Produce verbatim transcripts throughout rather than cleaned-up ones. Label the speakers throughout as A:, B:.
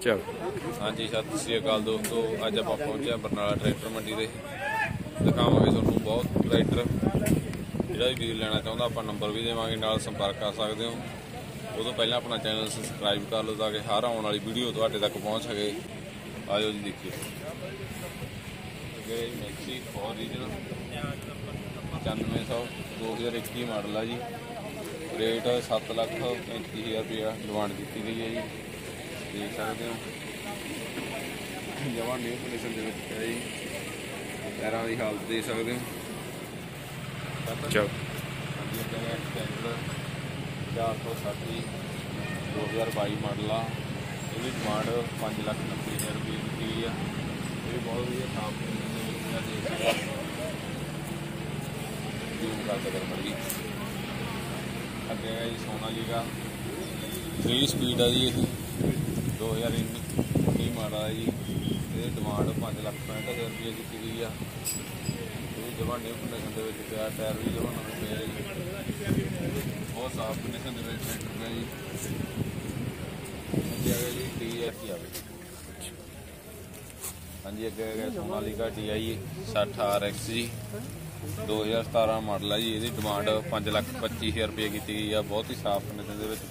A: चल
B: हाँ जी, सत श्री अकाल दोस्तों। अज आप पहुंचे बरनाला ट्रैक्टर मंडी से दिखावे थोनों बहुत ट्रैक्टर। जो भी वीर लेना चाहता आप नंबर भी देवांगे, नाल संपर्क कर सकते हो। उदों पहले अपना चैनल सबसक्राइब कर लो ताकि हर आने वाली वीडियो तुहाडे तक पहुँच सके। आजो जी देखिए मैक्सी ओरिजिनल पचानवे सौ दो हज़ार इक्की मॉडल है जी। रेट सत्त लख पैंती हज़ार रुपया डिमांड की गई है जी। देख सकते हो जमा न्यू कंडीशन है जी। टायरों की हालत देख सकते हो। चार सौ सठ जी दो हज़ार बई मॉडल आ। ये डिमांड पाँच लख नब्बे हज़ार रुपये की गई है। ये बहुत वधिया साफ जूम कर सकते मर्जी। अगे है जी सोनालिका थ्री स्पीड है जी। दो हज़ार उन्नी मॉडल है जी। ये डिमांड पाँच लख पैंठ हज़ार रुपये की गई है। ये जमा न्यू कंडीशन के पिया, टायर भी जमा नवे पे है जी। बहुत साफ कंडीशन के ट्रैक्टर है जी। अगे आ गया जी टी एस ही आए। हाँ जी, अगे आ गया सोनालिका टी आई सठ आर एक्स जी। दो हज़ार सतारह मॉडल है जी। ये डिमांड पाँच लख पच्ची हज़ार रुपये की गई है। बहुत ही साफ कंडीशन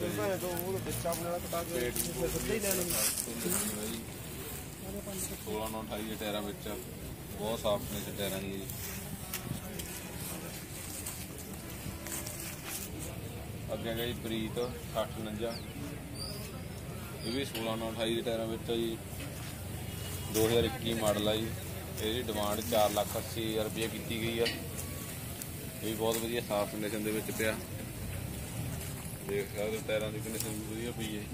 B: सोलह नौ अठाई के टायरों में बहुत साफ कंडीशन टायरों की जी। अगे गया जी प्रीत सठ उनंजा। ये भी सोलह नौ अठाई के टायरों में जी। दो हज़ार इक्की मॉडल है जी। ये डिमांड चार लख अस्सी हज़ार रुपये की गई है। ये भी बहुत वधिया साफ कंडीशन के पिया। देख सकते टायरों की कंडीशन भी वधिया पई है।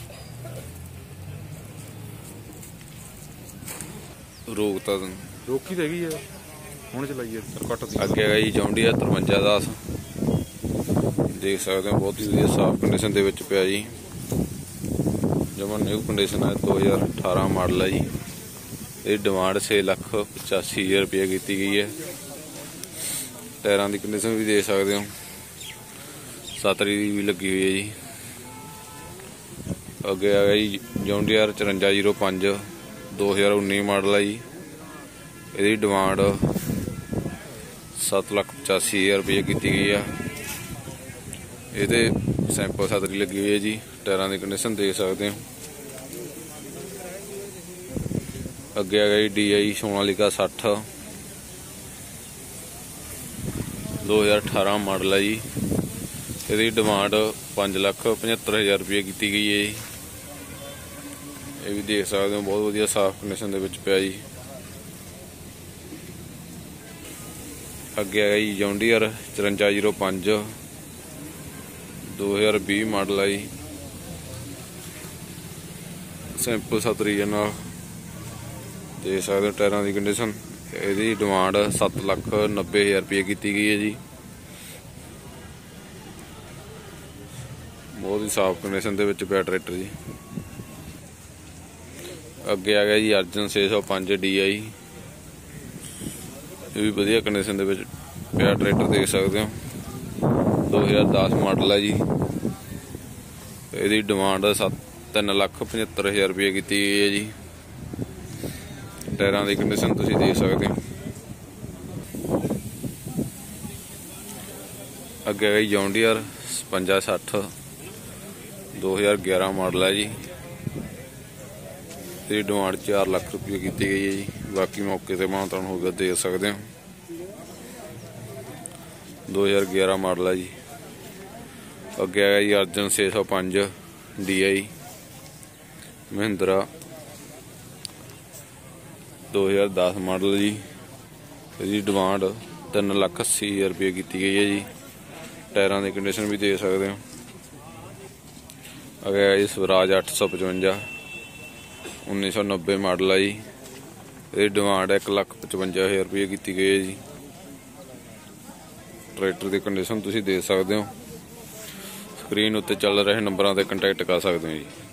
B: रोकता
A: रोकी तो हैगी है हुण चलाइए कट।
B: अगे गई जॉन्डियर तिरवंजा दस। देख सकते हो बहुत ही वधिया साफ कंडीशन के पिया जी। जमा न्यू कंडीशन है। दो हज़ार अठारह मॉडल है जी। ये डिमांड छे लख पचासी हज़ार रुपये की गई है। टायरों की कंडीशन भी देख सकते हो। सातरी भी लगी हुई है जी। अगे आ गया जी जॉन्डियर चौरंजा जीरो पाँच दो हज़ार उन्नी मॉडल है जी। ये डिमांड सत्त लख पचासी हज़ार रुपये की गई है। ये सैंपल सातरी लगी हुई है जी। टायरों की कंडीशन देख सकते हो। अगे आ गई डी आई सोनालिका सठ दो हज़ार अठारह मॉडल है जी। ये डिमांड पाँच लख पचहत्तर हज़ार रुपये की गई है जी। ये भी देख सकते हो बहुत वधिया साफ कंडीशन के पिया जी। अगे आ गई जॉन्डियर चौरंजा जीरो पाँच दो हज़ार भी मॉडल है जी। सैंपल सतरी नाल देख सकते हो। टायरों की कंडीशन यदी डिमांड सत्त लख नब्बे हज़ार रुपये की गई है जी। बहुत ही साफ कंडीशन के पिया ट्रैक्टर जी। अगे आ गया जी अर्जन छे सौ पाँच डी आई। ये भी वधिया कंडीशन के पिया ट्रैक्टर देख सकते हो। दो हज़ार दस मॉडल है जी। यदी डिमांड सत्त तीन लख पचहत्तर हज़ार रुपये की गई है जी। टायरों की कंडीशन तुम देख सकते हो। अगे गई जॉन्डियर पंजा सठ दो हज़ार ग्यारह मॉडल है जी। ये डिमांड चार लख रुपये की गई है जी। बाकी मौके से मानतान होगा देख सकते हो। दो हज़ार ग्यारह मॉडल है जी। अगे आया जी अर्जन छे सौ पाँच डी आई महिंद्रा दो हज़ार दस मॉडल जी। इसकी डिमांड तीन लख अस्सी हज़ार रुपये की गई है जी। टायरों की कंडीशन भी देख सकते हो। अगे जी स्वराज अठ सौ पचवंजा उन्नीस सौ नब्बे मॉडल है जी। ये डिमांड एक लख पचवंजा हज़ार रुपये की गई है जी। ट्रैक्टर की कंडीशन तुम देख सकते हो। स्क्रीन उत्ते चल रहे नंबरों से कंटैक्ट कर सकते हो जी।